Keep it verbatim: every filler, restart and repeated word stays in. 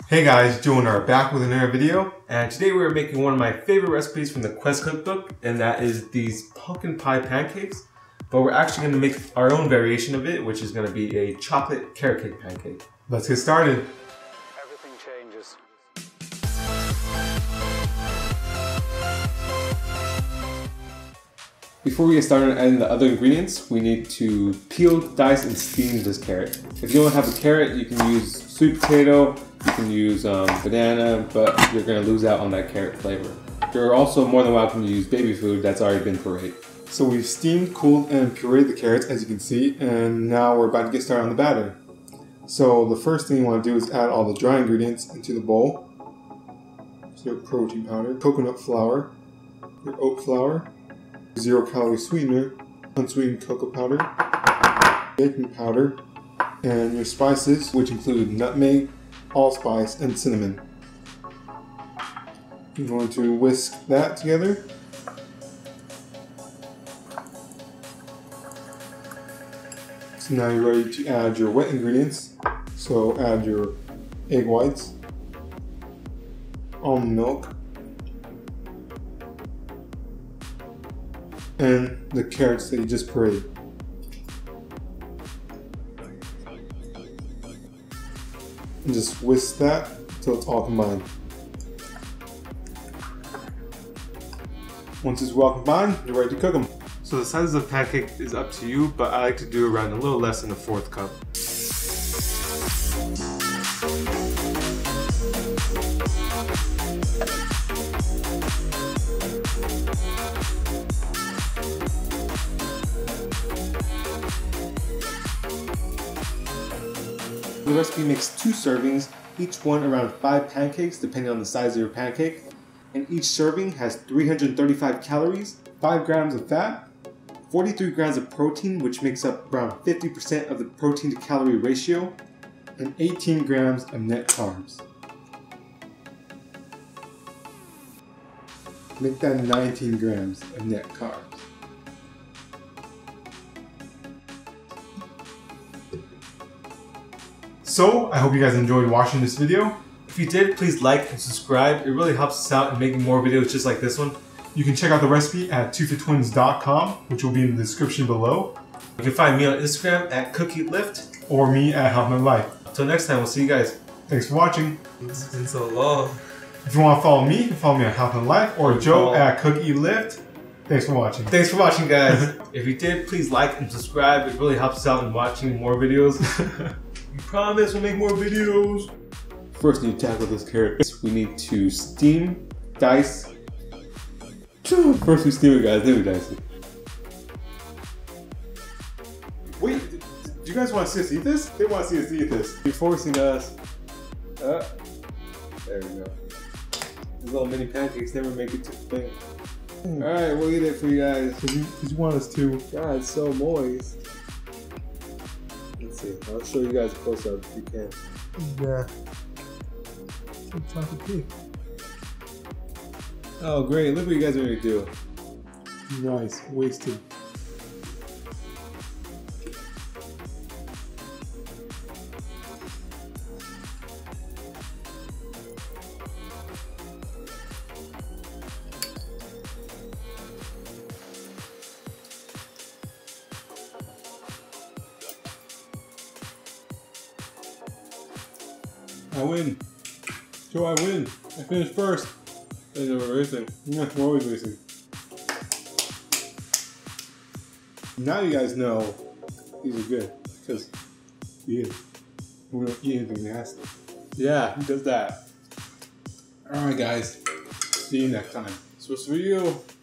Hey guys, Joe and I are back with another video, and today we're making one of my favorite recipes from the Quest cookbook, and that is these pumpkin pie pancakes. But we're actually going to make our own variation of it, which is going to be a chocolate carrot cake pancake. Let's get started. Everything changes. Before we get started adding the other ingredients, we need to peel, dice, and steam this carrot. If you don't have a carrot, you can use sweet potato, you can use um, banana, but you're going to lose out on that carrot flavor. You're also more than welcome to use baby food that's already been pureed. So we've steamed, cooled, and pureed the carrots, as you can see, and now we're about to get started on the batter. So the first thing you want to do is add all the dry ingredients into the bowl. So your protein powder, coconut flour, your oat flour, zero calorie sweetener, unsweetened cocoa powder, baking powder, and your spices, which include nutmeg, allspice, and cinnamon. You're going to whisk that together. So now you're ready to add your wet ingredients. So add your egg whites, almond milk, and the carrots that you just pureed. And just whisk that until it's all combined. Once it's well combined, you're ready to cook them. So the size of the pancake is up to you, but I like to do around a little less than a fourth cup. The recipe makes two servings, each one around five pancakes depending on the size of your pancake. And each serving has three hundred thirty-five calories, five grams of fat, forty-three grams of protein, which makes up around fifty percent of the protein to calorie ratio, and eighteen grams of net carbs. Make that nineteen grams of net carbs. So, I hope you guys enjoyed watching this video. If you did, please like and subscribe. It really helps us out in making more videos just like this one. You can check out the recipe at two fit twins dot com, which will be in the description below. You can find me on Instagram at Cook Eat Lift, or me at Health and Life. Until next time, we'll see you guys. Thanks for watching. It's been so long. If you want to follow me, you can follow me on Health and Life, or Joe at Cook Eat Lift. Thanks for watching. Thanks for watching, guys. If you did, please like and subscribe. It really helps us out in watching more videos. We promise we'll make more videos. First, we need to tackle this carrot. We need to steam, dice. First we steam it, guys, then we dice it. Wait, do you guys want to see us eat this? They want to see us eat this. You're forcing us. Uh, there we go. These little mini pancakes never make it to the thing. Mm. Alright, we'll eat it for you guys. Because you, you want us to. God, it's so moist. Let's see. I'll show you guys close up if you can. Yeah. Chocolate cake. Oh great, look what you guys are gonna do. Nice, wasted. I win. Joe, I win. I finished first. I know we're racing. Yeah, we're always racing. Now you guys know these are good because he is. We don't eat anything nasty. Yeah, he does that. Alright guys, see you next time. So what's the video?